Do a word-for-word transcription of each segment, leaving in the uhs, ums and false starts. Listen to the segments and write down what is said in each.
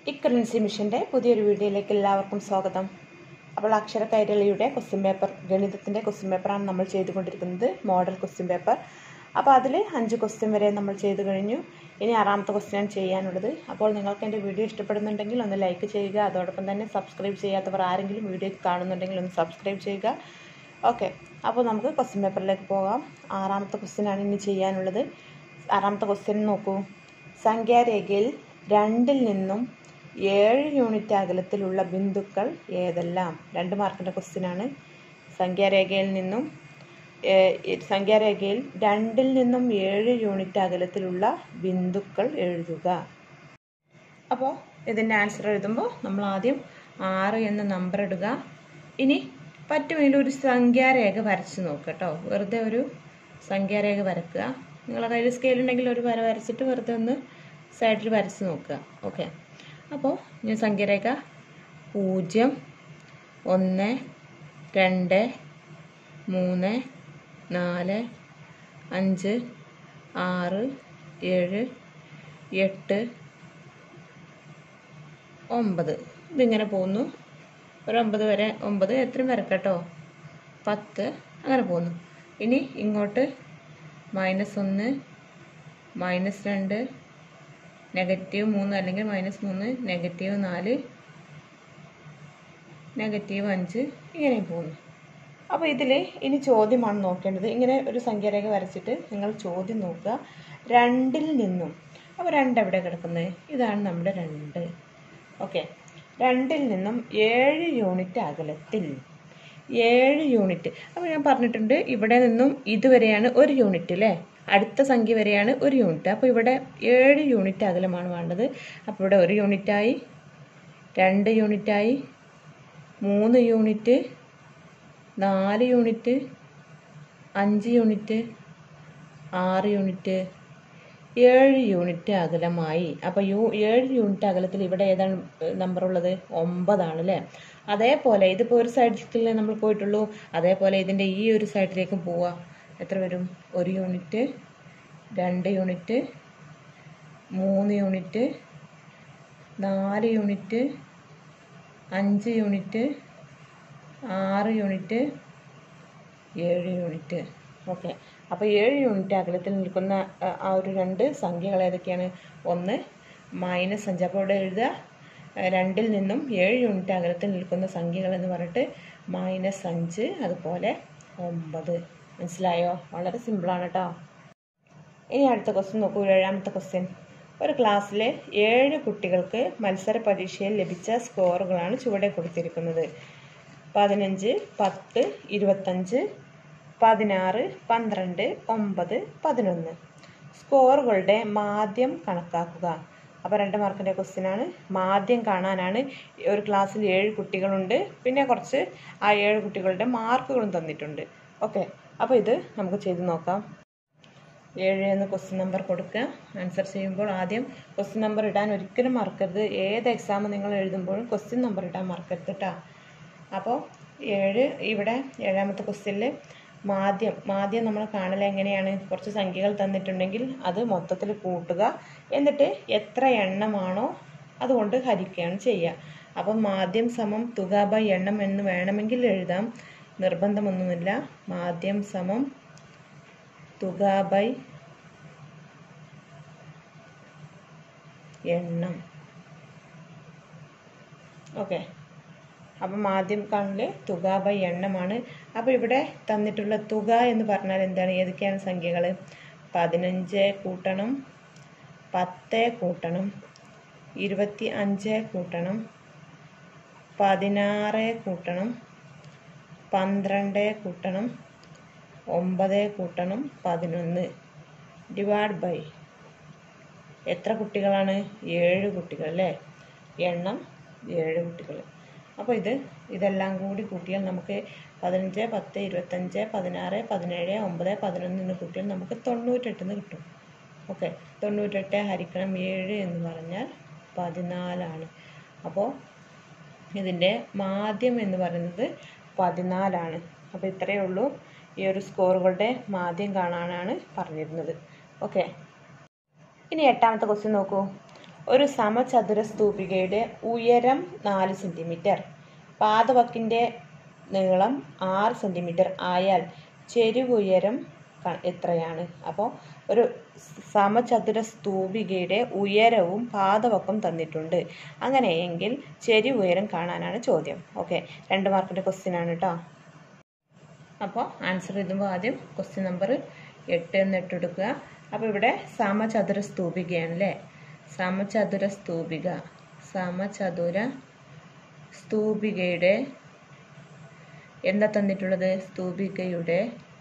Equivalency മിഷൻ്റെ പുതിയൊരു വീഡിയോയിലേക്ക് എല്ലാവർക്കും സ്വാഗതം. അപ്പോൾ അക്ഷര കൈരളിയുടെ ക്വസ്റ്റ്യൻ പേപ്പർ, ഗണിതത്തിൻ്റെ ക്വസ്റ്റ്യൻ പേപ്പറാണ് നമ്മൾ ചെയ്തുകൊണ്ടിരിക്കുന്നത്, മോഡൽ ക്വസ്റ്റ്യൻ പേപ്പർ. അപ്പോൾ അതിൽ അഞ്ച് ക്വസ്റ്റ്യൻ വരെ നമ്മൾ ചെയ്തു കഴിഞ്ഞു. ഇനി ആറാമത്തെ ക്വസ്റ്റ്യൻ ചെയ്യാനുള്ളത്. അപ്പോൾ നിങ്ങൾക്ക് എൻ്റെ വീഡിയോ ഇഷ്ടപ്പെടുന്നുണ്ടെങ്കിൽ ഒന്ന് ലൈക്ക് ചെയ്യുക. അതോടൊപ്പം തന്നെ സബ്സ്ക്രൈബ് ചെയ്യാത്തവർ ആരെങ്കിലും വീഡിയോ കാണുന്നുണ്ടെങ്കിൽ ഒന്ന് സബ്സ്ക്രൈബ് ചെയ്യുക. ഓക്കെ, അപ്പോൾ നമുക്ക് ക്വസ്റ്റ്യൻ പേപ്പറിലേക്ക് പോകാം. ആറാമത്തെ ക്വസ്റ്റ്യനാണ് ഇനി ചെയ്യാനുള്ളത്. ആറാമത്തെ ക്വസ്റ്റ്യൻ നോക്കൂ. സംഖ്യാരേഖയിൽ രണ്ടിൽ നിന്നും ഏഴ് യൂണിറ്റ് അകലത്തിലുള്ള ബിന്ദുക്കൾ ഏതെല്ലാം? രണ്ട് മാർക്കിൻ്റെ ക്വസ്റ്റ്യനാണ്. സംഖ്യാരേഖയിൽ നിന്നും സംഖ്യാരേഖയിൽ രണ്ടിൽ നിന്നും ഏഴ് യൂണിറ്റ് അകലത്തിലുള്ള ബിന്ദുക്കൾ എഴുതുക. അപ്പോൾ ഇതിൻ്റെ ആൻസർ എഴുതുമ്പോൾ നമ്മൾ ആദ്യം ആറ് എന്ന നമ്പർ ഇടുക. ഇനി പറ്റുമെങ്കിൽ ഒരു സംഖ്യാരേഖ വരച്ച് നോക്കുക കേട്ടോ. വെറുതെ ഒരു സംഖ്യാരേഖ വരക്കുക. നിങ്ങളുടെ കയ്യിൽ സ്കെയിൽ ഉണ്ടെങ്കിൽ ഒരു വര വരച്ചിട്ട് വെറുതെ ഒന്ന് സൈഡിൽ വരച്ച് നോക്കുക. ഓക്കെ, അപ്പോൾ ഞാൻ സംഖ്യാരേഖ പൂജ്യം, ഒന്ന്, രണ്ട്, മൂന്ന്, നാല്, അഞ്ച്, ആറ്, ഏഴ്, എട്ട്, ഒമ്പത്, ഇതിങ്ങനെ പോകുന്നു. ഒരു ഒമ്പത് വരെ, ഒമ്പത് എത്രയും വരക്കട്ടോ, പത്ത്, അങ്ങനെ പോകുന്നു. ഇനി ഇങ്ങോട്ട് മൈനസ് ഒന്ന്, മൈനസ് രണ്ട്, നെഗറ്റീവ് മൂന്ന് അല്ലെങ്കിൽ മൈനസ് മൂന്ന്, നെഗറ്റീവ് നാല്, നെഗറ്റീവ് അഞ്ച്, ഇങ്ങനെ പോകുന്നു. അപ്പോൾ ഇതിൽ ഇനി ചോദ്യമാണ് നോക്കേണ്ടത്. ഇങ്ങനെ ഒരു സംഖ്യാരേഖ വരച്ചിട്ട് നിങ്ങൾ ചോദ്യം നോക്കുക. രണ്ടിൽ നിന്നും, അപ്പോൾ രണ്ട് എവിടെ കിടക്കുന്നത്? ഇതാണ് നമ്മുടെ രണ്ട്. ഓക്കെ, രണ്ടിൽ നിന്നും ഏഴ് യൂണിറ്റ് അകലത്തിൽ, ഏഴ് യൂണിറ്റ്. അപ്പോൾ ഞാൻ പറഞ്ഞിട്ടുണ്ട് ഇവിടെ നിന്നും ഇതുവരെയാണ് ഒരു യൂണിറ്റ് അല്ലേ, അടുത്ത സംഖ്യ വരെയാണ് ഒരു യൂണിറ്റ്. അപ്പോൾ ഇവിടെ ഏഴ് യൂണിറ്റ് അകലമാണ് വേണ്ടത്. അപ്പോൾ ഇവിടെ ഒരു യൂണിറ്റായി, രണ്ട് യൂണിറ്റായി, മൂന്ന് യൂണിറ്റ്, നാല് യൂണിറ്റ്, അഞ്ച് യൂണിറ്റ്, ആറ് യൂണിറ്റ്, ഏഴ് യൂണിറ്റ് അകലമായി. അപ്പോൾ യു ഏഴ് യൂണിറ്റ് അകലത്തിൽ ഇവിടെ ഏതാണ് നമ്പർ ഉള്ളത്? ഒമ്പതാണ് അല്ലേ. അതേപോലെ ഇതിപ്പോൾ ഒരു സൈഡിലേക്കല്ലേ നമ്മൾ പോയിട്ടുള്ളൂ, അതേപോലെ ഇതിൻ്റെ ഈ ഒരു സൈഡിലേക്കും പോവുക. എത്ര വരും? ഒരു യൂണിറ്റ്, രണ്ട് യൂണിറ്റ്, മൂന്ന് യൂണിറ്റ്, നാല് യൂണിറ്റ്, അഞ്ച് യൂണിറ്റ്, ആറ് യൂണിറ്റ്, ഏഴ് യൂണിറ്റ്. ഓക്കെ, അപ്പോൾ ഏഴ് യൂണിറ്റ് അകലത്തിൽ നിൽക്കുന്ന ആ ഒരു രണ്ട് സംഖ്യകൾ ഏതൊക്കെയാണ്? ഒന്ന് മൈനസ് അഞ്ച്. അപ്പോൾ ഇവിടെ എഴുതുക രണ്ടിൽ നിന്നും ഏഴ് യൂണിറ്റ് അകലത്തിൽ നിൽക്കുന്ന സംഖ്യകൾ എന്ന് പറഞ്ഞിട്ട് മൈനസ് അഞ്ച്, അതുപോലെ ഒമ്പത്. മനസ്സിലായോ? വളരെ സിമ്പിളാണ് കേട്ടോ. ഇനി അടുത്ത ക്വസ്റ്റ്യൻ നോക്കൂ. ഏഴാമത്തെ ക്വസ്റ്റ്യൻ. ഒരു ക്ലാസ്സിലെ ഏഴ് കുട്ടികൾക്ക് മത്സര പരീക്ഷയിൽ ലഭിച്ച സ്കോറുകളാണ് ചുവടെ കൊടുത്തിരിക്കുന്നത്. പതിനഞ്ച്, പത്ത്, ഇരുപത്തഞ്ച്, പതിനാറ്, പന്ത്രണ്ട്, ഒമ്പത്, പതിനൊന്ന്. സ്കോറുകളുടെ മാധ്യം കണക്കാക്കുക. അപ്പോൾ രണ്ട് മാർക്കിൻ്റെ ക്വസ്റ്റ്യനാണ്. മാധ്യം കാണാനാണ്. ഒരു ക്ലാസ്സിൽ ഏഴ് കുട്ടികളുണ്ട്, പിന്നെ കുറച്ച് ആ ഏഴ് കുട്ടികളുടെ മാർക്കുകളും തന്നിട്ടുണ്ട്. ഓക്കെ, അപ്പോൾ ഇത് നമുക്ക് ചെയ്ത് നോക്കാം. ഏഴ് എന്ന് ക്വസ്റ്റ്യൻ നമ്പർ കൊടുക്കുക. ആൻസർ ചെയ്യുമ്പോൾ ആദ്യം ക്വസ്റ്റ്യൻ നമ്പർ ഇടാൻ ഒരിക്കലും മറക്കരുത്. ഏത് എക്സാം നിങ്ങൾ എഴുതുമ്പോഴും ക്വസ്റ്റ്യൻ നമ്പർ ഇടാൻ മറക്കരുത് കേട്ടോ. അപ്പോൾ ഏഴ്, ഇവിടെ ഏഴാമത്തെ ക്വസ്റ്റ്യനിൽ മാധ്യം മാധ്യം നമ്മൾ കാണൽ എങ്ങനെയാണ്? കുറച്ച് സംഖ്യകൾ തന്നിട്ടുണ്ടെങ്കിൽ അത് മൊത്തത്തിൽ കൂട്ടുക, എന്നിട്ട് എത്ര എണ്ണമാണോ അതുകൊണ്ട് ഹരിക്കുകയാണ് ചെയ്യുക. അപ്പം മാധ്യം സമം തുക ബൈ എണ്ണം എന്ന് വേണമെങ്കിൽ എഴുതാം, നിർബന്ധമൊന്നുമില്ല. മാധ്യം സമം തുക ബൈ എണ്ണം. ഓക്കെ, അപ്പം മാധ്യം കാണല് തുക ബൈ എണ്ണമാണ്. അപ്പോൾ ഇവിടെ തന്നിട്ടുള്ള തുക എന്ന് പറഞ്ഞാൽ എന്താണ്? ഏതൊക്കെയാണ് സംഖ്യകൾ? പതിനഞ്ച് കൂട്ടണം, പത്ത് കൂട്ടണം, ഇരുപത്തി അഞ്ച് കൂട്ടണം, പതിനാറ് കൂട്ടണം, പന്ത്രണ്ട് കൂട്ടണം, ഒമ്പത് കൂട്ടണം, പതിനൊന്ന് ഡിവൈഡ് ബൈ എത്ര കുട്ടികളാണ്? ഏഴ് കുട്ടികൾ അല്ലേ. എണ്ണം ഏഴ് കുട്ടികൾ. അപ്പോൾ ഇത് ഇതെല്ലാം കൂടി കൂട്ടിയാൽ നമുക്ക് പതിനഞ്ച്, പത്ത്, ഇരുപത്തഞ്ച്, പതിനാറ്, പതിനേഴ്, ഒമ്പത്, പതിനൊന്ന് എന്ന് കൂട്ടിയാൽ നമുക്ക് തൊണ്ണൂറ്റെട്ടെന്ന് കിട്ടും. ഓക്കെ, തൊണ്ണൂറ്റെട്ട് ഹരിക്കണം ഏഴ് എന്ന് പറഞ്ഞാൽ പതിനാലാണ്. അപ്പോൾ ഇതിൻ്റെ മാധ്യം എന്ന് പറയുന്നത് പതിനാലാണ്. അപ്പോൾ ഇത്രയേ ഉള്ളൂ. ഈ ഒരു സ്കോറുകളുടെ മാധ്യം കാണാനാണ് പറഞ്ഞിരുന്നത്. ഓക്കെ, ഇനി എട്ടാമത്തെ ക്വസ്റ്റ്യൻ നോക്കൂ. ഒരു സമചതുര സ്തൂപികയുടെ ഉയരം നാല് സെൻറ്റിമീറ്റർ, പാദവക്കിൻ്റെ നീളം ആറ് സെൻറ്റിമീറ്റർ ആയാൽ ചെരിവുയരം എത്രയാണ്? അപ്പോൾ ഒരു സമചതുര സ്തൂപികയുടെ ഉയരവും പാദവക്കും തന്നിട്ടുണ്ട്. അങ്ങനെയെങ്കിൽ ചെരിവുയരം കാണാനാണ് ചോദ്യം. ഓക്കെ, രണ്ട് മാർക്കിൻ്റെ ക്വസ്റ്റ്യൻ ആണ് കേട്ടോ. അപ്പോൾ ആൻസർ എഴുതുമ്പോൾ ആദ്യം ക്വസ്റ്റ്യൻ നമ്പർ എട്ട് എന്ന് ഇട്ടെടുക്കുക. അപ്പോൾ ഇവിടെ സമചതുര സ്തൂപികയാണ് അല്ലേ. സമചതുര സ്തൂപിക സമചതുര സ്തൂപികയുടെ എന്താ തന്നിട്ടുള്ളത്? സ്തൂപികയുടെ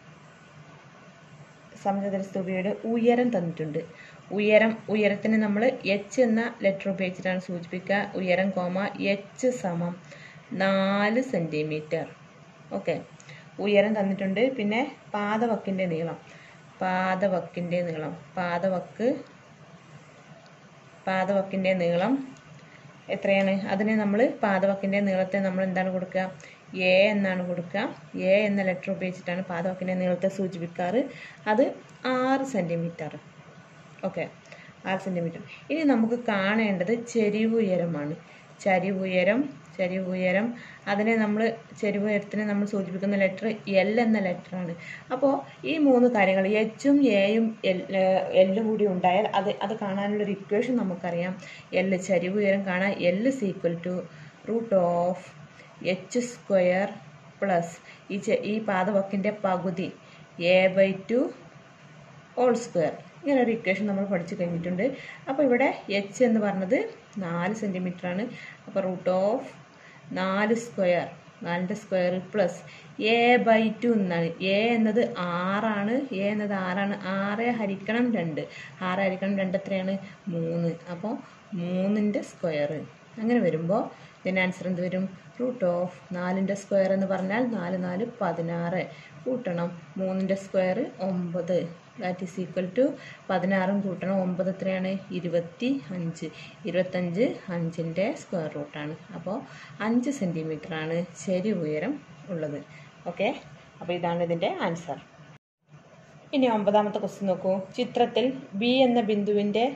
സമചതുര സ്തൂപികയുടെ ഉയരം തന്നിട്ടുണ്ട്. ഉയരം ഉയരത്തിന് നമ്മൾ എച്ച് എന്ന ലെറ്റർ ഉപയോഗിച്ചിട്ടാണ് സൂചിപ്പിക്കുക. ഉയരം കോമ എച്ച് സമം നാല് സെൻറ്റിമീറ്റർ. ഓക്കെ, ഉയരം തന്നിട്ടുണ്ട്. പിന്നെ പാദവക്കിൻ്റെ നീളം പാദവക്കിൻ്റെ നീളം പാദവക്ക് പാദവക്കിൻ്റെ നീളം എത്രയാണ്? അതിന് നമ്മൾ പാദവക്കിൻ്റെ നീളത്തെ നമ്മൾ എന്താണ് കൊടുക്കുക? എ എന്നാണ് കൊടുക്കുക. എ എന്ന ലെറ്റർ ഉപയോഗിച്ചിട്ടാണ് പാദവക്കിൻ്റെ നീളത്തെ സൂചിപ്പിക്കാറ്. അത് ആറ് സെൻറ്റിമീറ്റർ. ഓക്കെ, ആറ് സെൻറ്റിമീറ്റർ. ഇനി നമുക്ക് കാണേണ്ടത് ചെരിവുയരമാണ്. ചരിവുയരം ചരിവുയരം അതിനെ നമ്മൾ ചെരിവുയരത്തിനെ നമ്മൾ സൂചിപ്പിക്കുന്ന ലെറ്റർ എൽ എന്ന ലെറ്ററാണ്. അപ്പോൾ ഈ മൂന്ന് കാര്യങ്ങൾ എച്ചും എയും എൽ എല്ലും കൂടി ഉണ്ടായാൽ അത് അത് കാണാനുള്ളൊരു ഇക്വേഷൻ നമുക്കറിയാം. എൽ ചരിവുയരം കാണാൻ L is equal to root of H square plus ഈ ഈ പാദവക്കിൻ്റെ പകുതി A by two whole square. ഇങ്ങനെ ഒരു ഇക്വേഷൻ നമ്മൾ പഠിച്ചു കഴിഞ്ഞിട്ടുണ്ട്. അപ്പോൾ ഇവിടെ എച്ച് എന്ന് പറഞ്ഞത് നാല് സെൻറ്റിമീറ്റർ ആണ്. അപ്പോൾ റൂട്ട് ഓഫ് നാല് സ്ക്വയർ നാലിൻ്റെ square plus A by two എന്നാണ്. എ എന്നത് ആറാണ്. എ എന്നത് ആറാണ്. ആറ് ഹരിക്കണം രണ്ട്. ആറ് ഹരിക്കണം രണ്ട് എത്രയാണ്? മൂന്ന്. അപ്പോൾ മൂന്നിൻ്റെ സ്ക്വയർ. അങ്ങനെ വരുമ്പോൾ ഇതിൻ്റെ ആൻസർ എന്ത് വരും? റൂട്ട് ഓഫ് നാലിൻ്റെ സ്ക്വയർ എന്ന് പറഞ്ഞാൽ നാല് നാല് പതിനാറ് കൂട്ടണം മൂന്നിൻ്റെ സ്ക്വയർ ഒമ്പത്. ദാറ്റ് ഈസ് ഈക്വൽ ടു പതിനാറും കൂട്ടണം ഒമ്പത് എത്രയാണ്? ഇരുപത്തി അഞ്ച്. ഇരുപത്തഞ്ച് അഞ്ചിൻ്റെ സ്ക്വയർ റൂട്ടാണ്. അപ്പോൾ അഞ്ച് സെൻറ്റിമീറ്ററാണ് ചെരിവുയരം ഉള്ളത്. ഓക്കെ, അപ്പോൾ ഇതാണ് ഇതിൻ്റെ ആൻസർ. ഇനി ഒമ്പതാമത്തെ ക്വസ്റ്റ്യൻ നോക്കൂ. ചിത്രത്തിൽ ബി എന്ന ബിന്ദുവിൻ്റെ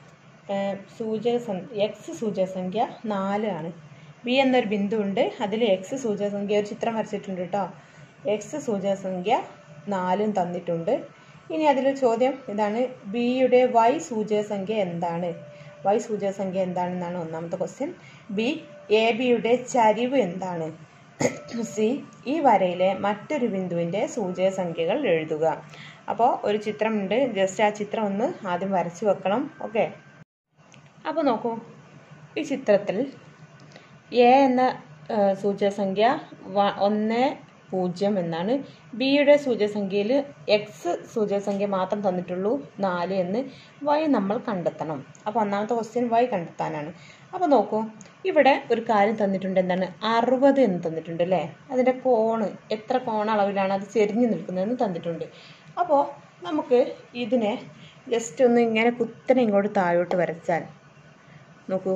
സൂചക എക്സ് സൂചകസംഖ്യ നാല് ആണ്. ബി എന്നൊരു ബിന്ദു ഉണ്ട്, അതിൽ എക്സ് സൂചകസംഖ്യ ഒരു ചിത്രം വരച്ചിട്ടുണ്ട് കേട്ടോ. എക്സ് സൂചകസംഖ്യ നാലും തന്നിട്ടുണ്ട്. ഇനി അതിൽ ചോദ്യം ഇതാണ്, ബിയുടെ വൈ സൂചകസംഖ്യ എന്താണ്? വൈ സൂചകസംഖ്യ എന്താണെന്നാണ് ഒന്നാമത്തെ ക്വസ്റ്റ്യൻ. ബി എ ബിയുടെ ചരിവ് എന്താണ്? സി ഈ വരയിലെ മറ്റൊരു ബിന്ദുവിൻ്റെ സൂചകസംഖ്യകൾ എഴുതുക. അപ്പോൾ ഒരു ചിത്രമുണ്ട്, ജസ്റ്റ് ആ ചിത്രം ഒന്ന് ആദ്യം വരച്ചു വെക്കണം. ഓക്കെ, അപ്പോൾ നോക്കൂ, ഈ ചിത്രത്തിൽ എ എന്ന സൂചകസംഖ്യ ഒന്ന് പൂജ്യം എന്നാണ്. ബിയുടെ സൂചകസംഖ്യയിൽ എക്സ് സൂചകസംഖ്യ മാത്രം തന്നിട്ടുള്ളൂ നാല് എന്ന്. വൈ നമ്മൾ കണ്ടെത്തണം. അപ്പോൾ ഒന്നാമത്തെ ക്വസ്റ്റ്യൻ വൈ കണ്ടെത്താനാണ്. അപ്പോൾ നോക്കൂ, ഇവിടെ ഒരു കാര്യം തന്നിട്ടുണ്ട്. എന്താണ്? അറുപത് എന്ന് തന്നിട്ടുണ്ട് അല്ലേ. അതിൻ്റെ കോണ് എത്ര കോണളവിലാണ് അത് ചെരിഞ്ഞു നിൽക്കുന്നതെന്ന് തന്നിട്ടുണ്ട്. അപ്പോൾ നമുക്ക് ഇതിനെ ജസ്റ്റ് ഒന്ന് ഇങ്ങനെ കുത്തനെ ഇങ്ങോട്ട് താഴോട്ട് വരച്ചാൽ നോക്കൂ,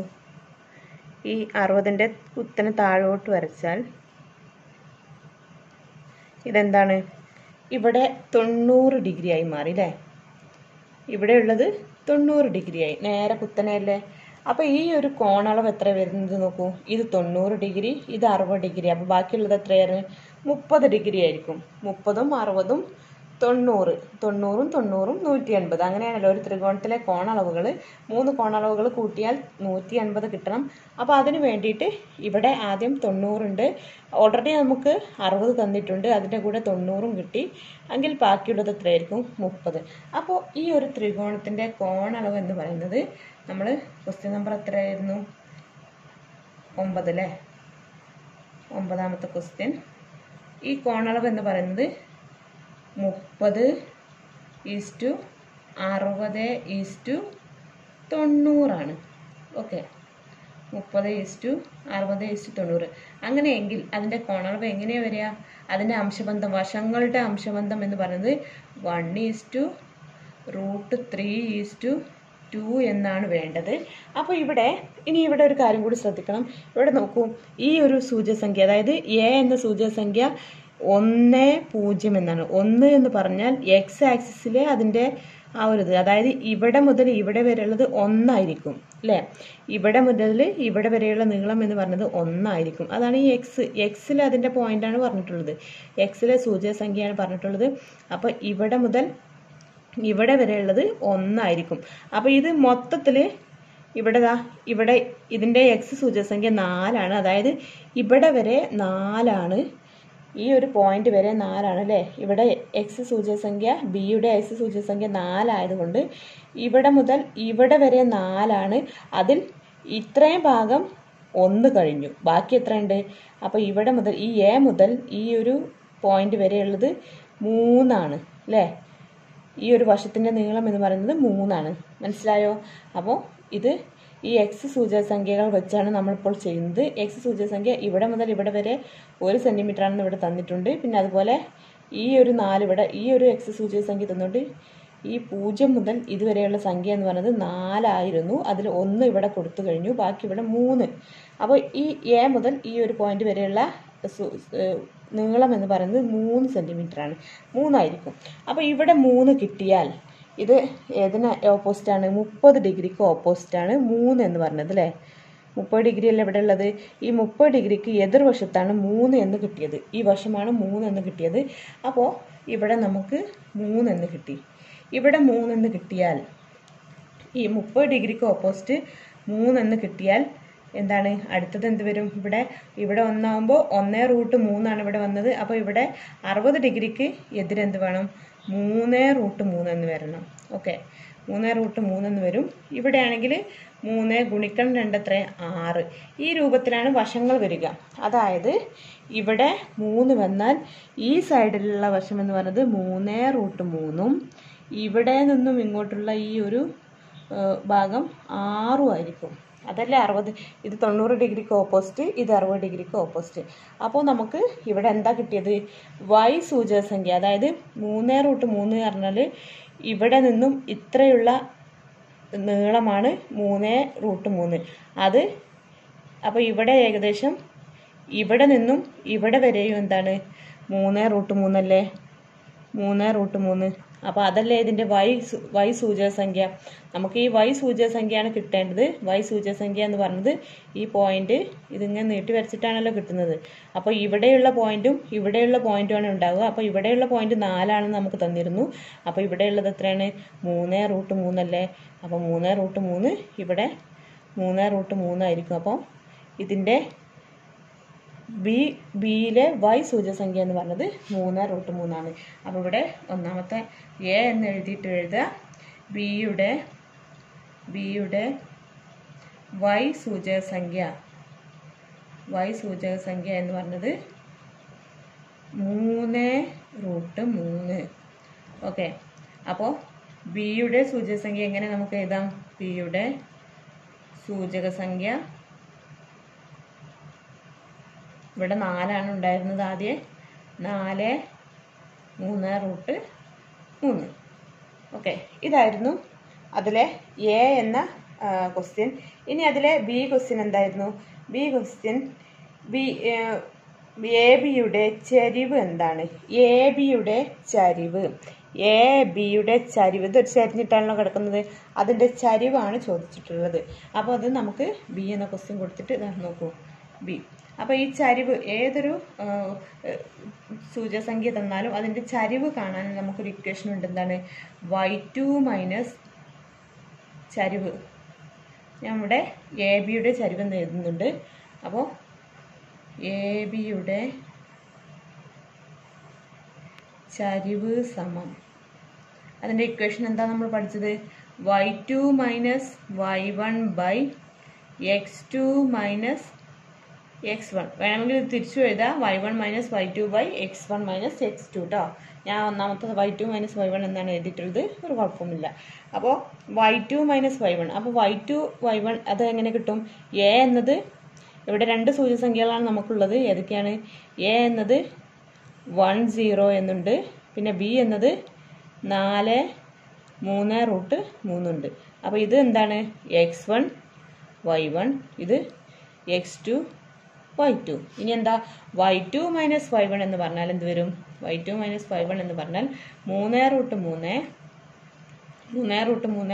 ഈ അറുപതിൻ്റെ കുത്തനെ താഴോട്ട് വരച്ചാൽ ഇതെന്താണ്? ഇവിടെ തൊണ്ണൂറ് ഡിഗ്രി ആയി മാറി അല്ലേ. ഇവിടെ ഉള്ളത് തൊണ്ണൂറ് ഡിഗ്രി ആയി, നേരെ കുത്തനെയല്ലേ. അപ്പോൾ ഈ ഒരു കോണളവ് എത്ര വരുന്നത് നോക്കൂ. ഇത് തൊണ്ണൂറ് ഡിഗ്രി, ഇത് അറുപത് ഡിഗ്രി. അപ്പോൾ ബാക്കിയുള്ളത് എത്രയാണ്? മുപ്പത് ഡിഗ്രി ആയിരിക്കും. മുപ്പതും അറുപതും തൊണ്ണൂറ്, തൊണ്ണൂറും തൊണ്ണൂറും നൂറ്റി എൺപത്. അങ്ങനെയാണല്ലോ ഒരു ത്രികോണത്തിലെ കോണളവുകൾ. മൂന്ന് കോണളവുകൾ കൂട്ടിയാൽ നൂറ്റി എൺപത് കിട്ടണം. അപ്പോൾ അതിന് വേണ്ടിയിട്ട് ഇവിടെ ആദ്യം തൊണ്ണൂറുണ്ട്. ഓൾറെഡി നമുക്ക് അറുപത് തന്നിട്ടുണ്ട്, അതിൻ്റെ കൂടെ തൊണ്ണൂറും കിട്ടി. എങ്കിൽ ബാക്കിയുള്ളത് എത്രയായിരിക്കും? മുപ്പത്. അപ്പോൾ ഈ ഒരു ത്രികോണത്തിൻ്റെ കോണളവ് എന്ന് പറയുന്നത് നമ്മൾ ക്വസ്റ്റ്യൻ നമ്പർ എത്രയായിരുന്നു? ഒമ്പത് അല്ലേ. ഒമ്പതാമത്തെ ക്വസ്റ്റ്യൻ. ഈ കോണളവ് എന്ന് പറയുന്നത് മുപ്പത് ഈസ്റ്റു അറുപത് ഈസ്റ്റു തൊണ്ണൂറാണ്. ഓക്കെ, മുപ്പത് ഈസ്റ്റു അറുപത് ഈസ്റ്റു തൊണ്ണൂറ്. അങ്ങനെയെങ്കിൽ അതിൻ്റെ കോണളവ് എങ്ങനെയാണ് വരിക? അതിൻ്റെ അംശബന്ധം, വശങ്ങളുടെ അംശബന്ധം എന്ന് പറയുന്നത് one is to root three is to two എന്നാണ് വേണ്ടത്. അപ്പോൾ ഇവിടെ ഇനി ഇവിടെ ഒരു കാര്യം കൂടി ശ്രദ്ധിക്കണം. ഇവിടെ നോക്കൂ, ഈ ഒരു സൂചകസംഖ്യ, അതായത് എ എന്ന സൂചകസംഖ്യ ഒന്ന് പൂജ്യം എന്നാണ്. ഒന്ന് എന്ന് പറഞ്ഞാൽ എക്സ് ആക്സിസിലെ അതിൻ്റെ ആ ഒരു ഇത്, അതായത് ഇവിടെ മുതൽ ഇവിടെ വരെയുള്ളത് ഒന്നായിരിക്കും. അല്ലേ? ഇവിടെ മുതൽ ഇവിടെ വരെയുള്ള നീളം എന്ന് പറഞ്ഞത് ഒന്നായിരിക്കും. അതാണ് ഈ എക്സ് എക്സിൽ അതിൻ്റെ പോയിന്റാണ് പറഞ്ഞിട്ടുള്ളത്, എക്സിലെ സൂചക സംഖ്യയാണ് പറഞ്ഞിട്ടുള്ളത്. അപ്പോൾ ഇവിടെ മുതൽ ഇവിടെ വരെയുള്ളത് ഒന്നായിരിക്കും. അപ്പോൾ ഇത് മൊത്തത്തിൽ ഇവിടെ ഇവിടെ ഇതിൻ്റെ എക്സ് സൂചക സംഖ്യ നാലാണ്. അതായത് ഇവിടെ വരെ നാലാണ്, ഈ ഒരു പോയിന്റ് വരെ നാലാണ് അല്ലേ? ഇവിടെ എക്സ് സൂചക സംഖ്യ ബിയുടെ എക്സ് സൂചക സംഖ്യ നാലായതുകൊണ്ട് ഇവിടെ മുതൽ ഇവിടെ വരെ നാലാണ്. അതിൽ ഇത്രയും ഭാഗം ഒന്ന് കഴിഞ്ഞു, ബാക്കി എത്രയുണ്ട്? അപ്പോൾ ഇവിടെ മുതൽ ഈ എ മുതൽ ഈ ഒരു പോയിന്റ് വരെയുള്ളത് മൂന്നാണ് അല്ലേ? ഈ ഒരു വശത്തിൻ്റെ നീളം എന്ന് പറയുന്നത് മൂന്നാണ്. മനസ്സിലായോ? അപ്പോൾ ഇത് ഈ എക്സ് സൂചക സംഖ്യകൾ വെച്ചാണ് നമ്മളിപ്പോൾ ചെയ്യുന്നത്. എക്സ് സൂചക സംഖ്യ ഇവിടെ മുതൽ ഇവിടെ വരെ ഒരു സെൻറ്റിമീറ്റർ ആണെന്ന് ഇവിടെ തന്നിട്ടുണ്ട്. പിന്നെ അതുപോലെ ഈ ഒരു നാല് ഇവിടെ ഈ ഒരു എക്സ് സൂചക സംഖ്യ തന്നിട്ടുണ്ട്. ഈ പൂജ്യം മുതൽ ഇതുവരെയുള്ള സംഖ്യ എന്ന് പറയുന്നത് നാലായിരുന്നു. അതിൽ ഒന്ന് ഇവിടെ കൊടുത്തു കഴിഞ്ഞു, ബാക്കി ഇവിടെ മൂന്ന്. അപ്പോൾ ഈ എ മുതൽ ഈ ഒരു പോയിന്റ് വരെയുള്ള നീളം എന്ന് പറയുന്നത് മൂന്ന് സെൻറ്റിമീറ്റർ ആണ്, മൂന്നായിരിക്കും. അപ്പോൾ ഇവിടെ മൂന്ന് കിട്ടിയാൽ ഇത് ഏതിന് ഓപ്പോസിറ്റാണ്? മുപ്പത് ഡിഗ്രിക്ക് ഓപ്പോസിറ്റാണ് മൂന്ന് എന്ന് പറഞ്ഞത് അല്ലേ? മുപ്പത് ഡിഗ്രി അല്ലേ ഇവിടെ ഉള്ളത്? ഈ മുപ്പത് ഡിഗ്രിക്ക് എതിർവശത്താണ് മൂന്ന് എന്ന് കിട്ടിയത്. ഈ വശമാണ് മൂന്ന് എന്ന് കിട്ടിയത്. അപ്പോൾ ഇവിടെ നമുക്ക് മൂന്നെന്ന് കിട്ടി. ഇവിടെ മൂന്നെന്ന് കിട്ടിയാൽ ഈ മുപ്പത് ഡിഗ്രിക്ക് ഓപ്പോസിറ്റ് മൂന്നെന്ന് കിട്ടിയാൽ എന്താണ് അടുത്തത്? എന്ത് വരും? ഇവിടെ ഇവിടെ ഒന്നാകുമ്പോൾ ഒന്നേ റൂട്ട് മൂന്നാണ് ഇവിടെ വന്നത്. അപ്പോൾ ഇവിടെ അറുപത് ഡിഗ്രിക്ക് എതിരെന്ത് വേണം? മൂന്നേ റൂട്ട് മൂന്നെന്ന് വരണം. ഓക്കെ, മൂന്നേ റൂട്ട് മൂന്നെന്ന് വരും. ഇവിടെയാണെങ്കിൽ മൂന്ന് ഗുണിക്കണം രണ്ടത്ര ആറ്. ഈ രൂപത്തിലാണ് വശങ്ങൾ വരിക. അതായത് ഇവിടെ മൂന്ന് വന്നാൽ ഈ സൈഡിലുള്ള വശം എന്ന് പറയുന്നത് മൂന്നേ റൂട്ട് മൂന്നും ഇവിടെ നിന്നും ഇങ്ങോട്ടുള്ള ഈ ഒരു ഭാഗം ആറും ആയിരിക്കും. അതല്ലേ അറുപത്? ഇത് തൊണ്ണൂറ് ഡിഗ്രിക്ക് ഓപ്പോസിറ്റ്, ഇത് അറുപത് ഡിഗ്രിക്ക് ഓപ്പോസിറ്റ്. അപ്പോൾ നമുക്ക് ഇവിടെ എന്താ കിട്ടിയത്? വൈ സൂചക സംഖ്യ, അതായത് മൂന്നേ റൂട്ട് മൂന്ന് പറഞ്ഞാൽ ഇവിടെ നിന്നും ഇത്രയുള്ള നീളമാണ് മൂന്നേ റൂട്ട് മൂന്ന്. അത് അപ്പോൾ ഇവിടെ ഏകദേശം ഇവിടെ നിന്നും ഇവിടെ വരെയും എന്താണ്? മൂന്നേ റൂട്ട് മൂന്നല്ലേ? മൂന്നേ റൂട്ട് മൂന്ന്. അപ്പോൾ അതല്ലേ ഇതിൻ്റെ വൈ വൈ സൂചക സംഖ്യ. നമുക്ക് ഈ വൈ സൂചക സംഖ്യയാണ് കിട്ടേണ്ടത്. വൈ സൂചക സംഖ്യ എന്ന് പറഞ്ഞത് ഈ പോയിന്റ് ഇതിങ്ങനെ നീട്ടി വരച്ചിട്ടാണല്ലോ കിട്ടുന്നത്. അപ്പോൾ ഇവിടെയുള്ള പോയിന്റും ഇവിടെയുള്ള പോയിന്റുമാണ് ഉണ്ടാവുക. അപ്പോൾ ഇവിടെയുള്ള പോയിന്റ് നാലാണെന്ന് നമുക്ക് തന്നിരുന്നു. അപ്പോൾ ഇവിടെയുള്ളത് എത്രയാണ്? മൂന്നേ റൂട്ട് മൂന്നല്ലേ? അപ്പോൾ മൂന്നേ റൂട്ട് മൂന്ന് ഇവിടെ മൂന്നേ റൂട്ട് മൂന്നായിരിക്കും. അപ്പോൾ ഇതിൻ്റെ ബി ബിയിലെ വൈ സൂചക സംഖ്യ എന്ന് പറഞ്ഞത് മൂന്ന് റൂട്ട് മൂന്നാണ്. അപ്പോൾ ഇവിടെ ഒന്നാമത്തെ എ എന്ന് എഴുതിയിട്ട് എഴുതുക. ബിയുടെ ബിയുടെ വൈ സൂചക സംഖ്യ വൈ സൂചക സംഖ്യ എന്ന് പറഞ്ഞത് മൂന്ന് റൂട്ട് മൂന്ന്. ഓക്കെ, അപ്പോൾ ബിയുടെ സൂചക സംഖ്യ എങ്ങനെ നമുക്ക് എഴുതാം? ബിയുടെ സൂചക സംഖ്യ ഇവിടെ നാലാണ് ഉണ്ടായിരുന്നത് ആദ്യം. നാല് മൂന്ന് റൂട്ട് മൂന്ന്. ഓക്കെ, ഇതായിരുന്നു അതിലെ എ എന്ന ക്വസ്റ്റ്യൻ. ഇനി അതിലെ ബി ക്വസ്റ്റ്യൻ എന്തായിരുന്നു? ബി ക്വസ്റ്റ്യൻ ബി എ ബിയുടെ ചരിവ് എന്താണ്? എ ബിയുടെ ചരിവ് എ ബിയുടെ ചരിവ് ഇതൊരു ചരിഞ്ഞിട്ടാണല്ലോ കിടക്കുന്നത്. അതിൻ്റെ ചരിവാണ് ചോദിച്ചിട്ടുള്ളത്. അപ്പോൾ അത് നമുക്ക് ബി എന്ന ക്വസ്റ്റ്യൻ കൊടുത്തിട്ട് നോക്കൂ. ബി അപ്പോൾ ഈ ചരിവ് ഏതൊരു സൂചകസംഖ്യ തന്നാലും അതിൻ്റെ ചരിവ് കാണാൻ നമുക്കൊരു ഇക്വേഷൻ ഉണ്ട്. എന്താണ്? വൈ ടു മൈനസ് ചരിവ്. നമ്മുടെ എ ബിയുടെ ചരിവ് എന്ന് എഴുതുന്നുണ്ട്. അപ്പോൾ എ ബിയുടെ ചരിവ് സമം അതിൻ്റെ ഇക്വേഷൻ എന്താ നമ്മൾ പഠിച്ചത്? Y two minus Y one by X two minus X one. വേണമെങ്കിൽ ഇത് തിരിച്ചു എഴുതാം. Y one minus Y two by X one minus X two കേട്ടോ. ഞാൻ ഒന്നാമത്തെ Y two minus Y one എന്നാണ് എഴുതിയിട്ടുള്ളത്. ഒരു കുഴപ്പമില്ല. അപ്പോൾ Y two minus Y one. അപ്പോൾ വൈ ടു വൈ വൺ അത് എങ്ങനെ കിട്ടും? എ എന്നത് ഇവിടെ രണ്ട് സൂചകസംഖ്യകളാണ് നമുക്കുള്ളത്. ഏതൊക്കെയാണ്? എ എന്നത് വൺ സീറോ എന്നുണ്ട്. പിന്നെ ബി എന്നത് നാല് മൂന്ന് റൂട്ട് മൂന്നുണ്ട്. അപ്പോൾ ഇത് എന്താണ്? എക്സ് വൺ വൈ വൺ, ഇത് എക്സ് ടു വൈ ടു. ഇനി എന്താ? Y two minus Y one എന്ന് പറഞ്ഞാൽ എന്ത് വരും? Y two minus Y one എന്ന് പറഞ്ഞാൽ മൂന്ന് റൂട്ട് മൂന്ന് മൂന്ന് റൂട്ട് മൂന്ന്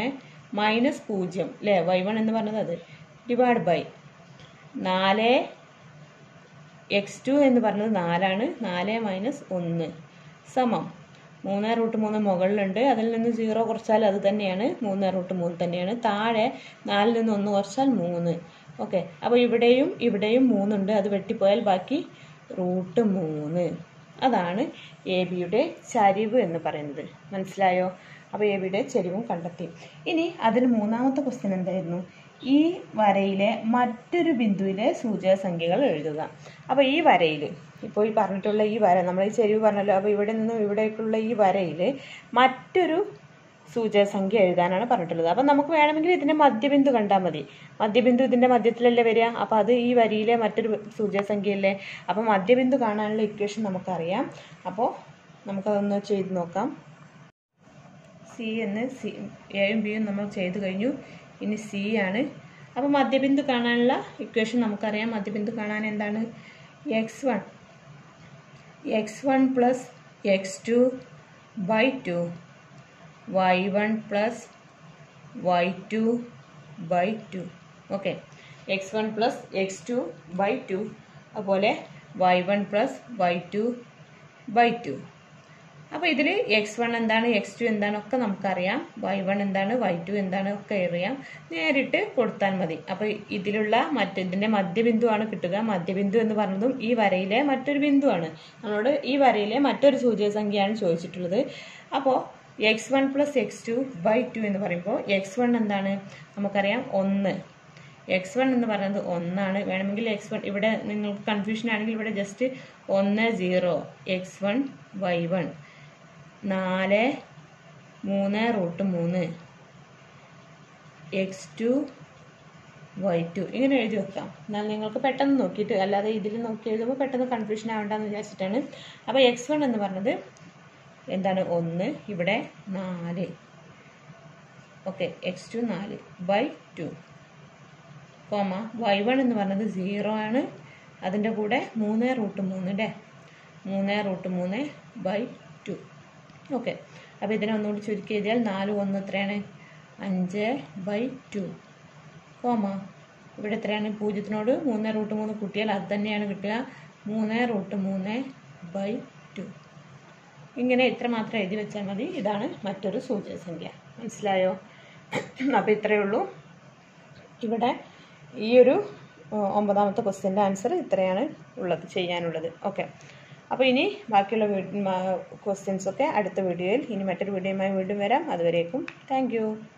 മൈനസ് പൂജ്യം അല്ലേ, വൈ വൺ എന്ന് പറഞ്ഞത് അത് ഡിവൈഡ് ബൈ നാല് എക്സ് ടു എന്ന് പറഞ്ഞത് നാലാണ്, നാല് മൈനസ് ഒന്ന് സമം മൂന്ന് റൂട്ട് മൂന്ന് മുകളിലുണ്ട്, അതിൽ നിന്ന് സീറോ കുറച്ചാൽ അത് തന്നെയാണ് മൂന്ന് റൂട്ട് മൂന്ന് തന്നെയാണ്. താഴെ നാലിൽ നിന്ന് ഒന്ന് കുറച്ചാൽ മൂന്ന്. ഓക്കെ, അപ്പോൾ ഇവിടെയും ഇവിടെയും മൂന്നുണ്ട്, അത് വെട്ടിപ്പോയാൽ ബാക്കി റൂട്ട് മൂന്ന്. അതാണ് എ ബിയുടെ ചരിവ് എന്ന് പറയുന്നത്. മനസ്സിലായോ? അപ്പോൾ എ ബിയുടെ ചരിവും കണ്ടെത്തി. ഇനി അതിൽ മൂന്നാമത്തെ ക്വസ്റ്റ്യൻ എന്തായിരുന്നു? ഈ വരയിലെ മറ്റൊരു ബിന്ദുവിലെ സൂചക സംഖ്യകൾ എഴുതുക. അപ്പോൾ ഈ വരയിൽ ഇപ്പോൾ ഈ പറഞ്ഞിട്ടുള്ള ഈ വര, നമ്മൾ ഈ ചെരിവ് പറഞ്ഞല്ലോ, അപ്പോൾ ഇവിടെ നിന്നും ഇവിടേക്കുള്ള ഈ വരയിൽ മറ്റൊരു സൂചക സംഖ്യ എഴുതാനാണ് പറഞ്ഞിട്ടുള്ളത്. അപ്പം നമുക്ക് വേണമെങ്കിൽ ഇതിൻ്റെ മധ്യബിന്ദു കണ്ടാൽ മതി. മധ്യബിന്ദു ഇതിൻ്റെ മധ്യത്തിലല്ലേ വരിക, അപ്പോൾ അത് ഈ വരിയിലെ മറ്റൊരു സൂചക സംഖ്യയല്ലേ. അപ്പോൾ മധ്യബിന്ദു കാണാനുള്ള ഇക്വേഷൻ നമുക്കറിയാം. അപ്പോൾ നമുക്കതൊന്ന് ചെയ്ത് നോക്കാം. സി എന്ന് സി എയും ബിയും നമ്മൾ ചെയ്ത് കഴിഞ്ഞു. ഇനി സി ആണ്. അപ്പോൾ മധ്യബിന്ദു കാണാനുള്ള ഇക്വേഷൻ നമുക്കറിയാം. മധ്യബിന്ദു കാണാൻ എന്താണ്? X one X one plus X two by two, Y one plus Y two by two. Okay, X one plus X two by two, അതുപോലെ Y one plus Y two by two. അപ്പോൾ ഇതിൽ X one എന്താണ്, X two എന്താണൊക്കെ നമുക്കറിയാം, Y one എന്താണ്, Y two എന്താണ് ഒക്കെ അറിയാം. നേരിട്ട് കൊടുത്താൽ മതി. അപ്പോൾ ഇതിലുള്ള മറ്റ് ഇതിൻ്റെ മധ്യബിന്ദുവാണ് കിട്ടുക. മധ്യബിന്ദു എന്ന് പറഞ്ഞതും ഈ വരയിലെ മറ്റൊരു ബിന്ദുവാണ്. നമ്മളോട് ഈ വരയിലെ മറ്റൊരു സൂചക സംഖ്യയാണ് ചോദിച്ചിട്ടുള്ളത്. അപ്പോൾ X one plus X two by two എന്ന് പറയുമ്പോൾ എക്സ് വൺ എന്താണ് നമുക്കറിയാം, ഒന്ന്. എക്സ് വൺ എന്ന് പറയുന്നത് ഒന്നാണ്. വേണമെങ്കിൽ എക്സ് വൺ ഇവിടെ നിങ്ങൾക്ക് കൺഫ്യൂഷൻ ആണെങ്കിൽ ഇവിടെ ജസ്റ്റ് ഒന്ന് zero X one Y one നാല് മൂന്ന് റൂട്ട് മൂന്ന് എക്സ് ടു വൈ ടു ഇങ്ങനെ എഴുതി വെക്കാം. എന്നാൽ നിങ്ങൾക്ക് പെട്ടെന്ന് നോക്കിയിട്ട്, അല്ലാതെ ഇതിൽ നോക്കി എഴുതുമ്പോൾ പെട്ടെന്ന് കൺഫ്യൂഷൻ ആവണ്ടെന്ന് വിചാരിച്ചിട്ടാണ്. അപ്പോൾ എക്സ് വൺ എന്ന് പറഞ്ഞത് എന്താണ്, ഒന്ന്, ഇവിടെ നാല്. ഓക്കെ, എക്സ് ടു നാല് by two, comma Y one എന്ന് പറഞ്ഞത് സീറോ ആണ്, അതിൻ്റെ കൂടെ മൂന്ന് റൂട്ട് മൂന്ന് അല്ലേ, മൂന്ന് റൂട്ട് മൂന്ന് ബൈ ടു. ഓക്കെ, അപ്പോൾ ഇതിനെ ഒന്നുകൂടി ചുരുക്കി എഴുതിയാൽ നാല് ഒന്ന് എത്രയാണ്, അഞ്ച് ബൈ ടു, കോമ ഇവിടെ എത്രയാണ്, പൂജ്യത്തിനോട് മൂന്ന് റൂട്ട് മൂന്ന് കൂട്ടിയാൽ അത് തന്നെയാണ് കിട്ടുക, മൂന്ന് റൂട്ട് മൂന്ന് ബൈ ടു. ഇങ്ങനെ ഇത്ര മാത്രം എഴുതി വെച്ചാൽ മതി. ഇതാണ് മറ്റൊരു സൂചക സംഖ്യ. മനസ്സിലായോ? അപ്പോൾ ഇത്രയേ ഉള്ളൂ. ഇവിടെ ഈ ഒരു ഒമ്പതാമത്തെ ക്വസ്റ്റ്യൻ്റെ ആൻസർ ഇത്രയാണ് ഉള്ളത്, ചെയ്യാനുള്ളത്. ഓക്കെ, അപ്പോൾ ഇനി ബാക്കിയുള്ള ക്വസ്റ്റ്യൻസൊക്കെ അടുത്ത വീഡിയോയിൽ, ഇനി മറ്റൊരു വീഡിയോയുമായി വീണ്ടും വരാം. അതുവരേക്കും താങ്ക് യു.